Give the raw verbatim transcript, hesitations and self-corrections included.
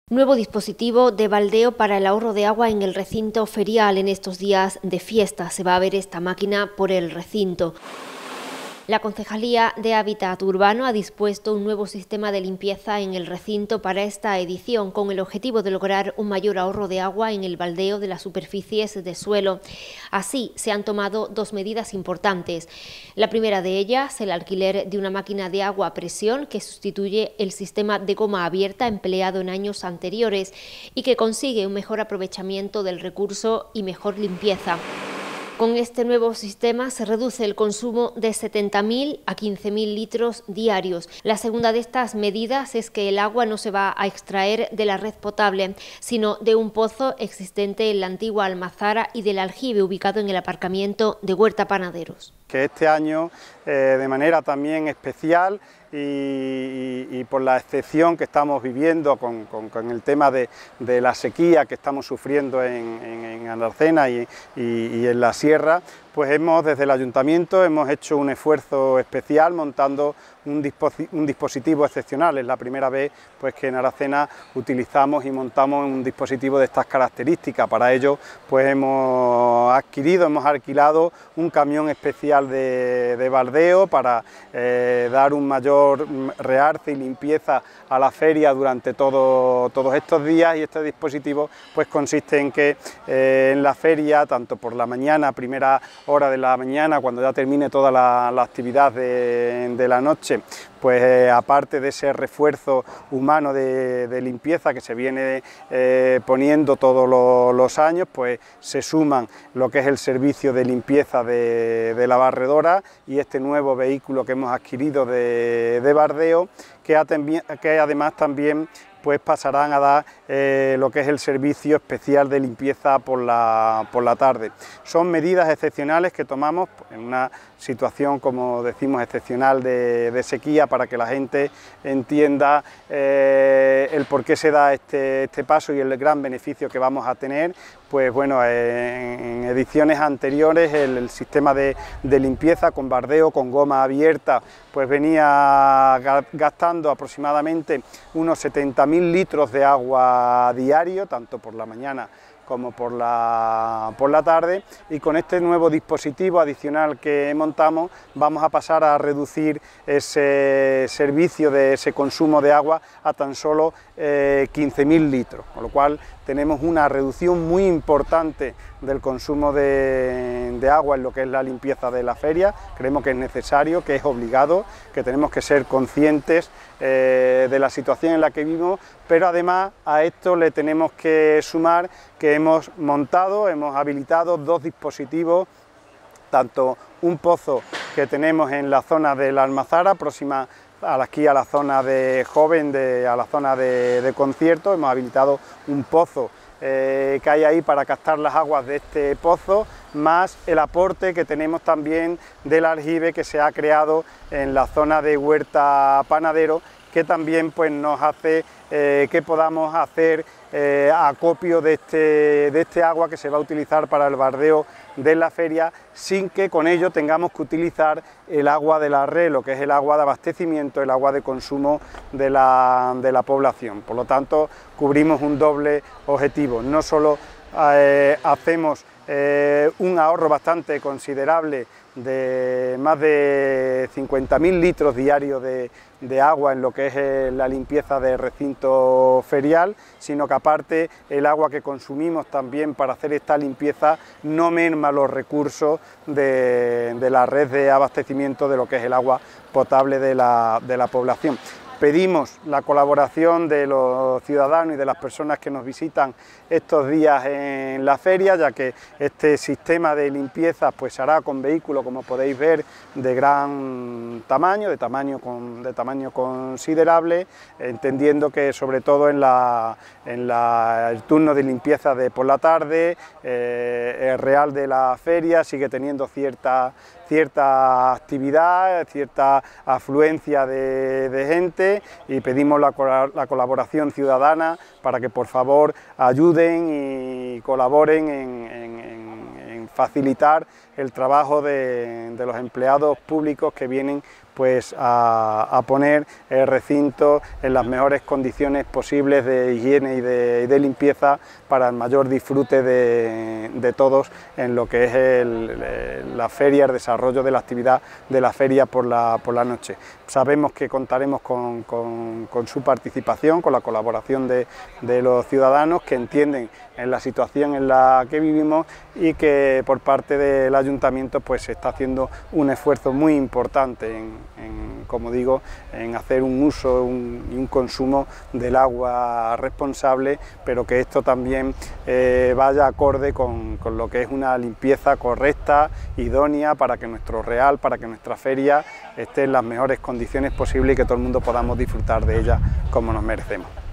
Nuevo dispositivo de baldeo para el ahorro de agua en el recinto ferial. En estos días de fiesta se va a ver esta máquina por el recinto. La Concejalía de Hábitat Urbano ha dispuesto un nuevo sistema de limpieza en el recinto para esta edición, con el objetivo de lograr un mayor ahorro de agua en el baldeo de las superficies de suelo. Así, se han tomado dos medidas importantes. La primera de ellas, el alquiler de una máquina de agua a presión que sustituye el sistema de goma abierta empleado en años anteriores y que consigue un mejor aprovechamiento del recurso y mejor limpieza. Con este nuevo sistema se reduce el consumo de setenta mil a quince mil litros diarios. La segunda de estas medidas es que el agua no se va a extraer de la red potable, sino de un pozo existente en la antigua almazara y del aljibe ubicado en el aparcamiento de Huerta Panaderos. Que este año, eh, de manera también especial y, y, y por la excepción que estamos viviendo con, con, con el tema de, de la sequía que estamos sufriendo en, en, en Aracena y, y, y en la sierra, pues hemos desde el Ayuntamiento hemos hecho un esfuerzo especial montando un, disposi un dispositivo excepcional. Es la primera vez pues, que en Aracena utilizamos y montamos un dispositivo de estas características. Para ello pues hemos adquirido, hemos alquilado un camión especial de, de baldeo para eh, dar un mayor realce y limpieza a la feria durante todo, todos estos días, y este dispositivo pues consiste en que eh, en la feria, tanto por la mañana, primera hora de la mañana, cuando ya termine toda la, la actividad de, de la noche, pues eh, aparte de ese refuerzo humano de, de limpieza que se viene eh, poniendo todos lo, los años, pues se suman lo que es el servicio de limpieza de, de la barredora y este nuevo vehículo que hemos adquirido de, de bardeo, que, ha, que además también pues pasarán a dar eh, lo que es el servicio especial de limpieza por la, por la tarde. Son medidas excepcionales que tomamos en una situación, como decimos, excepcional de, de sequía, para que la gente entienda eh, el por qué se da este, este paso y el gran beneficio que vamos a tener. Pues bueno, eh, en ediciones anteriores el, el sistema de, de limpieza con bardeo, con goma abierta, pues venía gastando aproximadamente unos setenta mil litros de agua diario, tanto por la mañana como por la, por la tarde, y con este nuevo dispositivo adicional que montamos vamos a pasar a reducir ese servicio de ese consumo de agua a tan solo eh, quince mil litros, con lo cual tenemos una reducción muy importante del consumo de, de agua en lo que es la limpieza de la feria. Creemos que es necesario, que es obligado, que tenemos que ser conscientes eh, de la situación en la que vivimos, pero además a esto le tenemos que sumar que hemos montado, hemos habilitado dos dispositivos, tanto un pozo que tenemos en la zona de la almazara, próxima aquí a la zona de joven, de, a la zona de, de concierto. Hemos habilitado un pozo eh, que hay ahí para captar las aguas de este pozo, más el aporte que tenemos también del aljibe que se ha creado en la zona de Huerta Panadero, que también pues, nos hace eh, que podamos hacer eh, acopio de este, de este agua que se va a utilizar para el bardeo de la feria, sin que con ello tengamos que utilizar el agua de la red, lo que es el agua de abastecimiento, el agua de consumo de la, de la población. Por lo tanto, cubrimos un doble objetivo. No solo eh, hacemos eh, un ahorro bastante considerable de más de cincuenta mil litros diarios de, de agua en lo que es eh, la limpieza del recinto ferial, sino que aparte el agua que consumimos también para hacer esta limpieza no merma los recursos de, de la red de abastecimiento de lo que es el agua potable de la, de la población. Pedimos la colaboración de los ciudadanos y de las personas que nos visitan estos días en la feria, ya que este sistema de limpieza pues se hará con vehículos, como podéis ver, de gran tamaño, de tamaño, con, de tamaño considerable, entendiendo que sobre todo en, la, en la, el turno de limpieza de por la tarde, eh, el real de la feria sigue teniendo cierta, cierta actividad, cierta afluencia de, de gente, y pedimos la, la colaboración ciudadana para que por favor ayuden y colaboren en, en, en facilitar el trabajo de, de los empleados públicos que vienen pues a, a poner el recinto en las mejores condiciones posibles de higiene y de, y de limpieza para el mayor disfrute de, de todos en lo que es el, el, la feria, el desarrollo de la actividad de la feria por la, por la noche. Sabemos que contaremos con, con, con su participación, con la colaboración de, de los ciudadanos que entienden en la situación en la que vivimos y que por parte del Ayuntamiento pues se está haciendo un esfuerzo muy importante en, en como digo, en hacer un uso un, y un consumo del agua responsable, pero que esto también eh, vaya acorde con, con lo que es una limpieza correcta, idónea, para que nuestro real, para que nuestra feria esté en las mejores condiciones posibles y que todo el mundo podamos disfrutar de ella como nos merecemos.